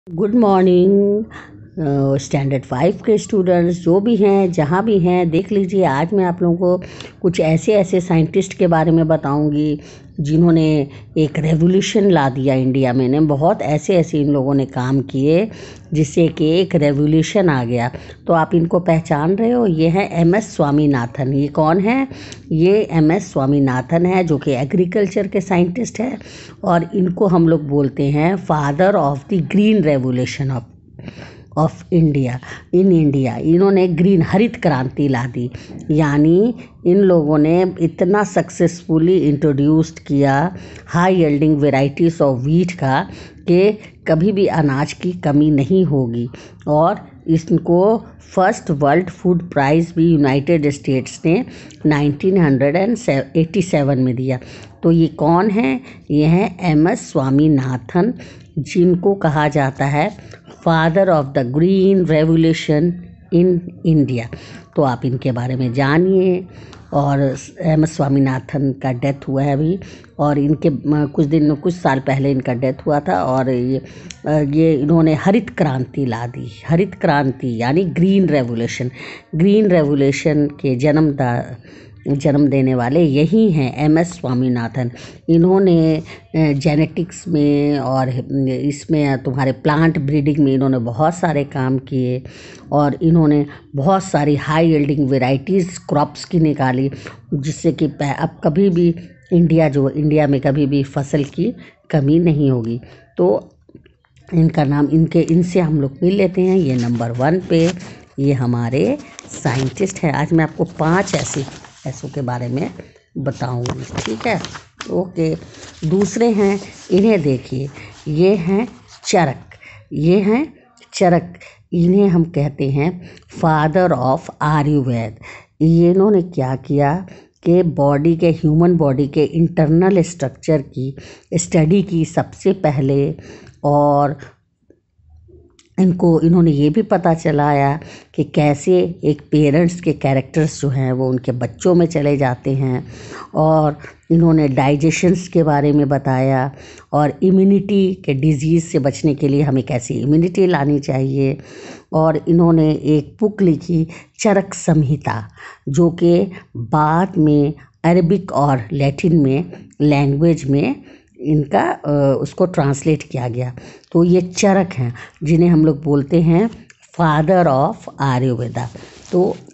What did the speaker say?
Good morning standard 5 के students जो भी हैं जहाँ भी हैं देख लीजिए। आज मैं आप लोगों को कुछ ऐसे ऐसे साइंटिस्ट के बारे में बताऊंगी जिन्होंने एक रेवोल्यूशन ला दिया इंडिया में। ने बहुत ऐसे ऐसे इन लोगों ने काम किए जिससे कि एक रेवोल्यूशन आ गया। तो आप इनको पहचान रहे हो, ये है MS स्वामीनाथन। ये कौन है? ये MS स्वामीनाथन है जो कि एग्रीकल्चर के साइंटिस्ट है और इनको हम लोग बोलते हैं father of the green revolution of India. In India इन्होंने ग्रीन हरित क्रांति ला दी, यानी इन लोगों ने इतना सक्सेसफुली इंट्रोड्यूस्ड किया high yielding varieties of wheat का कि कभी भी अनाज की कमी नहीं होगी। और इसको फर्स्ट वर्ल्ड फूड प्राइज़ भी यूनाइटेड स्टेट्स ने 1987 में दिया। तो ये कौन है? ये है MS स्वामीनाथन, जिनको कहा जाता है father of the green revolution in India. तो आप इनके बारे में जानिए। और MS स्वामीनाथन का डेथ हुआ है अभी, और इनके कुछ साल पहले इनका डेथ हुआ था। और ये इन्होंने हरित क्रांति ला दी। हरित क्रांति यानी ग्रीन रेवोल्यूशन के जन्म देने वाले यही हैं MS स्वामीनाथन। इन्होंने जेनेटिक्स में और इसमें तुम्हारे प्लांट ब्रीडिंग में इन्होंने बहुत सारे काम किए और इन्होंने बहुत सारी हाई यील्डिंग वेराइटीज़ क्रॉप्स की निकाली, जिससे कि अब कभी भी इंडिया में कभी भी फसल की कमी नहीं होगी। तो इनका नाम इनसे हम लोग मिल लेते हैं। ये नंबर 1 पे ये हमारे साइंटिस्ट हैं। आज मैं आपको 5 ऐसों के बारे में बताऊंगी, ठीक है? ओके। दूसरे हैं, इन्हें देखिए, ये हैं चरक। इन्हें हम कहते हैं फादर ऑफ आयुर्वेद। इन्होंने क्या किया कि ह्यूमन बॉडी के इंटरनल स्ट्रक्चर की स्टडी की सबसे पहले। और इन्होंने ये भी पता चलाया कि कैसे एक पेरेंट्स के कैरेक्टर्स जो हैं वो उनके बच्चों में चले जाते हैं। और इन्होंने डाइजेशंस के बारे में बताया और इम्यूनिटी के डिजीज़ से बचने के लिए हमें कैसी इम्यूनिटी लानी चाहिए। और इन्होंने एक बुक लिखी चरक संहिता, जो कि बाद में अरबिक और लैटिन में लैंग्वेज में इनका उसको ट्रांसलेट किया गया। तो ये चरक हैं जिन्हें हम लोग बोलते हैं फादर ऑफ आयुर्वेदा। तो